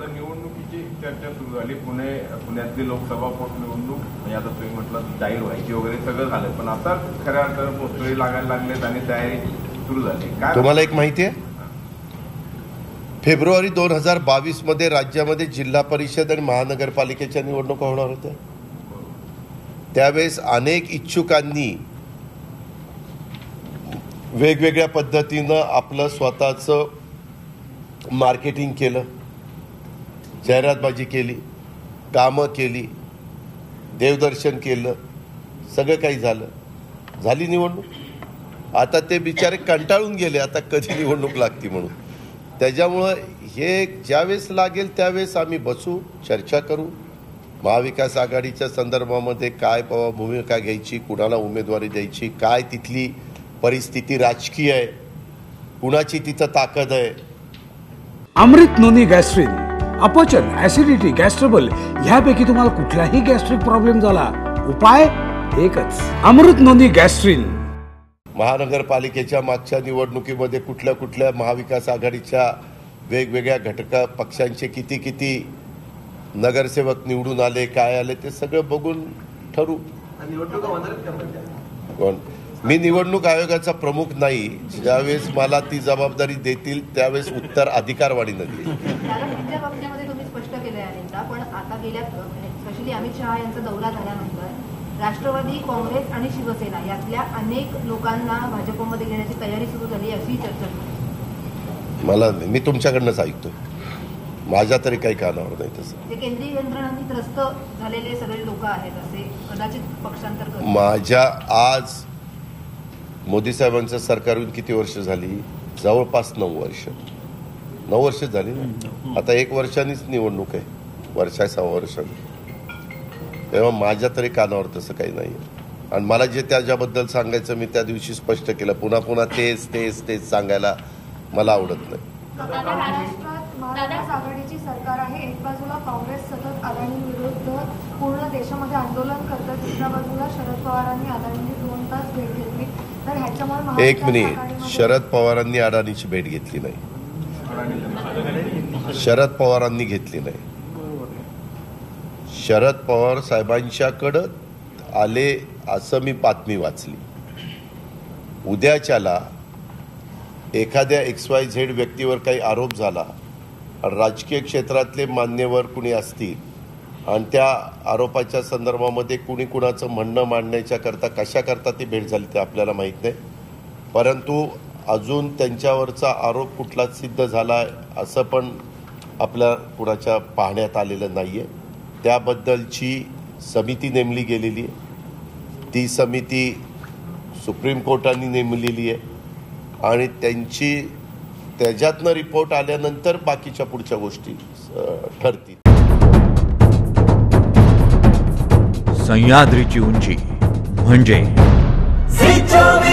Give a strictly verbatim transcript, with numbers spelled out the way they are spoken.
निवडणुकीची चर्चा सुरू झाली. पुणे पुण्यातली लोकसभा पोटनिवडणूक म्हणजे आता तुम्ही म्हटलं जाहीर व्हायची वगैरे सगळं झालं, पण आता खऱ्या अर्थानं पोस्टरी लागायला लागलेत आणि तयारी सुरू झाली. काय तुम्हाला एक माहिती आहे, फेब्रुवारी दोन हजार बावीस मध्ये राज्यामध्ये जिल्हा परिषद आणि महानगरपालिकेच्या निवडणुका होणार होत्या. त्यावेळेस अनेक इच्छुकांनी वेगवेगळ्या पद्धतीनं आपलं स्वतःचं मार्केटिंग केलं, जाहिरातबाजी केली, कामं केली, देवदर्शन केलं, सगळं काही झालं. झाली निवडणूक. आता ते बिचारे कंटाळून गेले आता कधी निवडणूक लागती म्हणून. त्याच्यामुळं हे ज्यावेळेस लागेल त्यावेळेस आम्ही बसू, चर्चा करू. महाविकास आघाडीच्या संदर्भामध्ये काय भूमिका घ्यायची, कुणाला उमेदवारी द्यायची, काय तिथली परिस्थिती राजकीय आहे, कुणाची तिथं ताकद आहे. अमृत नोनी गॅस्ट्रिन, अपचन, ऍसिडिटी, गॅस्ट्रबल ह्यापैकी तुम्हाला कुठलाही गॅस्ट्रिक प्रॉब्लेम झाला, उपाय एकच, अमृत नोनी गॅस्ट्रिन. महानगरपालिकेच्या मागच्या निवडणुकीमध्ये कुठल्या कुठल्या महाविकास आघाडीच्या वेगवेगळ्या घटका पक्षांचे किती किती नगरसेवक निवडून आले, काय आले ते सगळं बघून ठरू. कोण मी निवडणूक आयोगाचा प्रमुख नाही. ज्यावेळेस मला ती जबाबदारी देतील त्यावेळेस उत्तर अधिकारवाणीनं देईल. तुमच्या बाबतीमध्ये तुम्ही स्पष्ट केलंय अनेकदा, पण आता गेल्या स्पेशली अमित शहा यांचा दौरा झाल्यानंतर राष्ट्रवादी, काँग्रेस आणि शिवसेना यातल्या अनेक लोकांना भाजपमध्ये घेण्याची तयारी सुरू झाली अशी चर्चा. मला मी तुमच्याकडनंच ऐकतो, माझ्या तरी काही कानावर नाही तसं. ते केंद्रीय यंत्रणांनी त्रस्त झालेले सगळे लोक आहेत असे कदाचित पक्षांतर करतात. माझ्या आज मोदी साहेबांचं सरकार येऊन किती वर्ष झाली? जवळपास नऊ वर्ष नऊ वर्ष झाली ना. आता एक वर्षांनीच निवडणूक आहे, वर्षा सहा वर्षांनी. तेव्हा माझ्या तरी कानावर तसं काही नाही. आणि मला जे त्याच्याबद्दल सांगायचं मी त्या दिवशी स्पष्ट केलं. पुन्हा पुन्हा तेच तेच तेच सांगायला मला आवडत नाही. महाराष्ट्रात आघाडीची सरकार आहे, एक बाजूला काँग्रेस सतत अदानी विरुद्ध पूर्ण देशामध्ये आंदोलन करतात, दुसऱ्या बाजूला शरद पवारांनी अदानींची दोन तास भेट घेतली. तर ह्याच्यामुळे एक मिनिट, शरद पवारांनी अडाणीची भेट घेतली नाही. शरद पवारांनी घेतली नाही. शरद पवार साहेबांच्याकडं आले असं मी बातमी वाचली. उद्याच्याला एखाद्या एक्स वाय झेड व्यक्तीवर काही आरोप झाला आणि राजकीय क्षेत्रातले मान्यवर कुणी असतील आणि त्या आरोपाच्या संदर्भामध्ये कुणी कुणाचं म्हणणं मांडण्याच्या करता कशाकरता ती भेट झाली ते आपल्याला माहीत नाही. परंतु अजून त्यांच्यावरचा आरोप कुठलाच सिद्ध झाला आहे असं पण आपल्या कुणाच्या पाहण्यात आलेलं नाही आहे. त्याबद्दलची समिती नेमली गेलेली आहे. ती समिती सुप्रीम कोर्टाने नेमलेली आहे आणि त्यांची त्याच्यातनं रिपोर्ट आल्यानंतर बाकीच्या पुढच्या गोष्टी ठरतील. सह्याद्रीची उंची म्हणजे